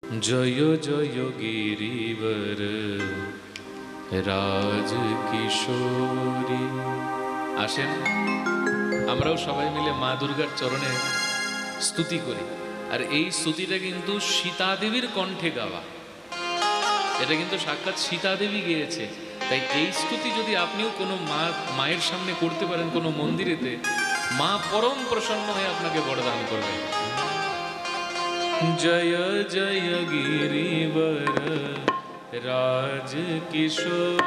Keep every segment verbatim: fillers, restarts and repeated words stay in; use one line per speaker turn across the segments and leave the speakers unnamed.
জয় জয় গিরিবর রাজ কিশোরী। আসেন আমরাও সবাই মিলে মা দুর্গার চরণে স্তুতি করি। আর এই স্তুতিটা কিন্তু সীতা দেবীর কণ্ঠে গাওয়া, এটা কিন্তু সাক্ষাৎ সীতা দেবী গেয়েছে। তাই এই স্তুতি যদি আপনিও কোনো মা মায়ের সামনে করতে পারেন কোনো মন্দিরেতে, মা পরম প্রসন্ন হয়ে আপনাকে বরদান করবে। জয় জয় গিরিবর রাজ কিশোর,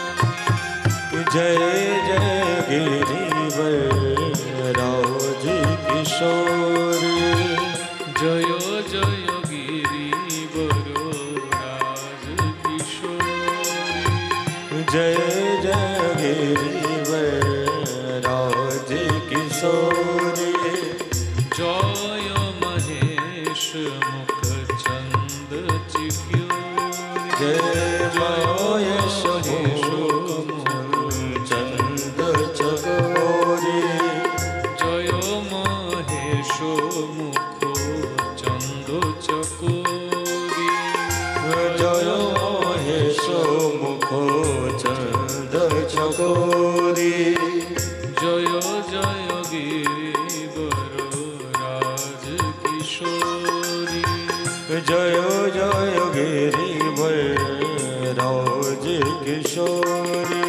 जय जय गिरिवर राज किशोर।
जय जय गिरिवर राज किशोर,
जय जय गिरिवर राज किशोर।
जय महेश मुख चंद चिक्योर,
जय महेश चकोरी।
जय जय गिरिवर राज किशोरी,
जय जय गिरिवर राज किशोरी।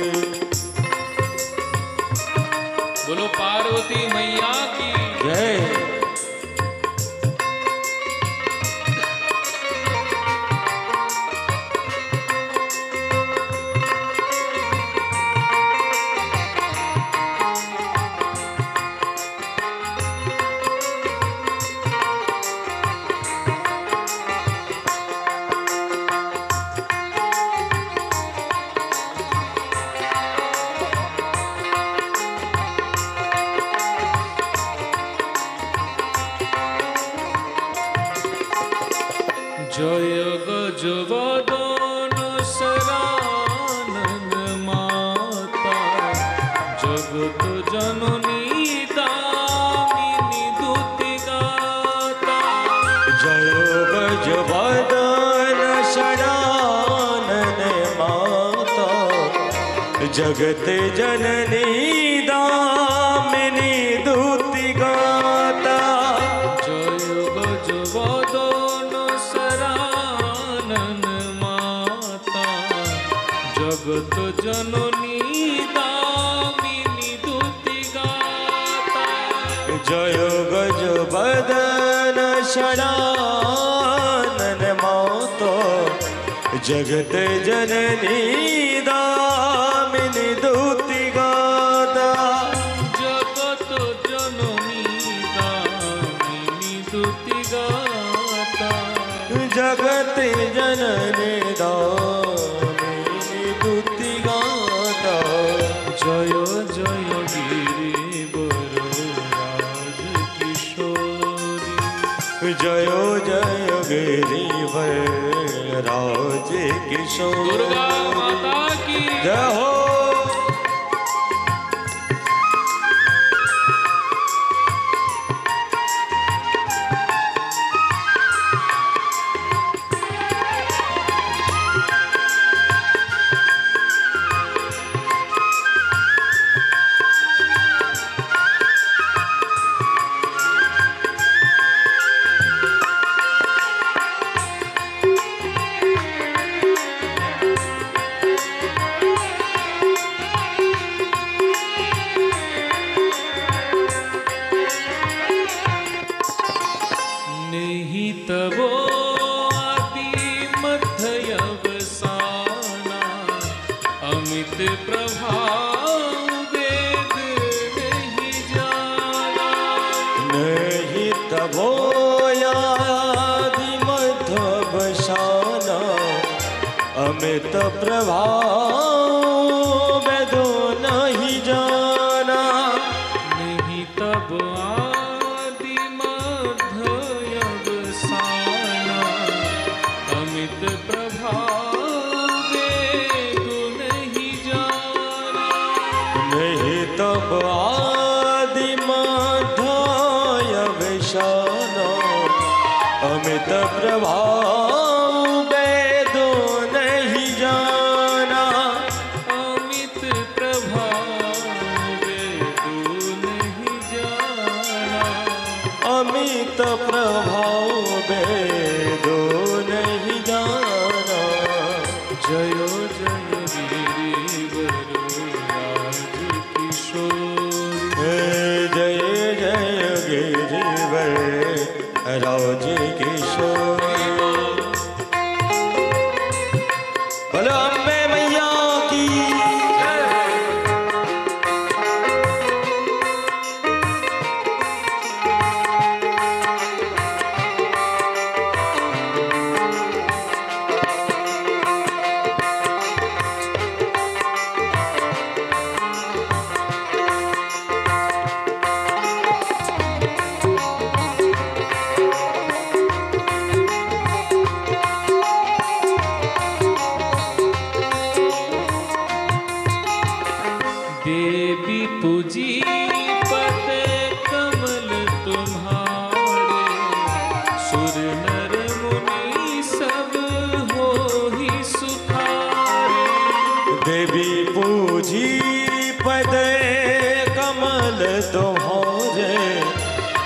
बोलो पार्वती मैया की
जय।
जय गजवदन शरानन माता, जगत जननी दामिनी दुति गाता।
जय गजवदन शरानन माता, जगत जननी दामिनी दुति गाता।
जय गजवदन शरानन माता, जगत जननी दामिनी दुति गाता।
जय गजवदन शरानन माता, जगत जननी दामिनी दुति गाता।
जगत जननी दामिनी दुति गाता,
जगत जननी दामिनी दुति गाता।
जय जय गिरिवर राज किशोरी,
जय जय गिरिवर राज किशोर।
दुर्गा माता की
जय हो।
तबो आदि मध्य अवसाना, अमित प्रभाव वेद नहीं जाना।
नहीं तबो आदि मध्य अवसाना, अमित प्रभाव वेद नहीं जाना।
नहीं तब अमित प्रभाव वेद नहीं जाना।
नहीं तब आदि मध्य अवसाना, अमित प्रभाव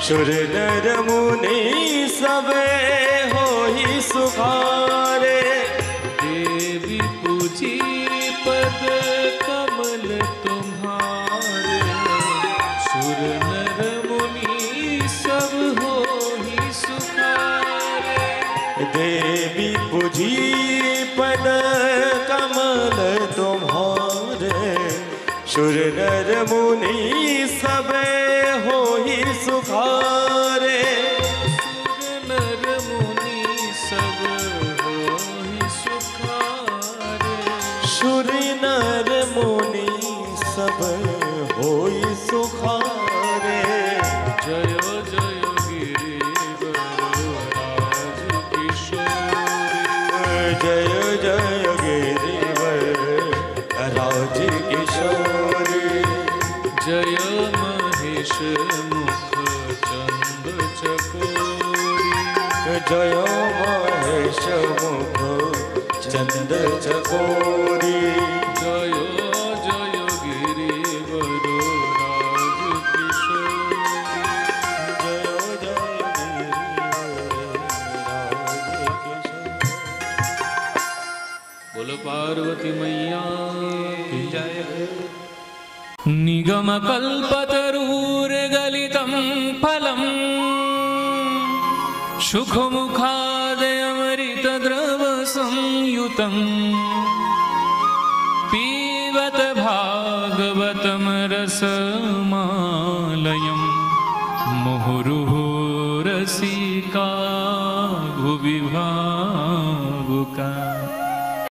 सुर नर मुनि सबे होहि सुखारे।
देवी पूजी पद कमल तुम्हारे, सुर नर मुनि सब होहि सुखारे।
देवी पूजी पद कमल तुम्हारे, सुर नर मुनि सबे होहि सुखारे।
सुर नर मुनि सब होहि सुखारे।
सुर नर मुनि सब होई सुखारे।
जय जय गिरिवर राज किशोरी।
जय जय गिरिवर राज किशोरी।
जय महेश मुख चंद चकोरी।
जय महेश मुख चंद चकोरी।
जय जय गिरिवर राज किशोरी।
जय जय गिरिवर राज किशोरी।
बोलो पार्वती मैया की जय। निगम कल्पतरुर्गलितं फलम्, शुकमुखादयमृतद्रव संयुतं, पीबत भागवतं रसमालयं, मुहुर्मुहुः रसिका भुवि भावुका।